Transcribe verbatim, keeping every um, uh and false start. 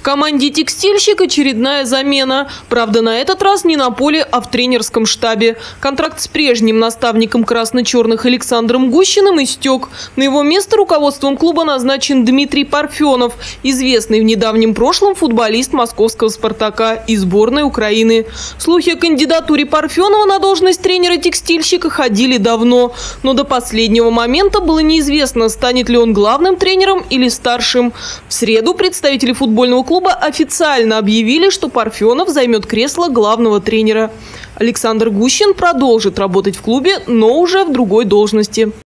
команде «Текстильщик» очередная замена. Правда, на этот раз не на поле, а в тренерском штабе. Контракт с прежним наставником красно-черных Александром Гущиным истек. На его место руководством клуба назначен Дмитрий Парфенов, известный в недавнем прошлом футболист московского «Спартака» и сборной Украины. Слухи о кандидатуре Парфенова на должность тренера «Текстильщика» ходили давно. Но до последнего момента было неизвестно, станет ли он главным тренером или старшим. В среду представители футбольного клуба официально объявили, что Парфенов займет кресло главного тренера. Александр Гущин продолжит работать в клубе, но уже в другой должности.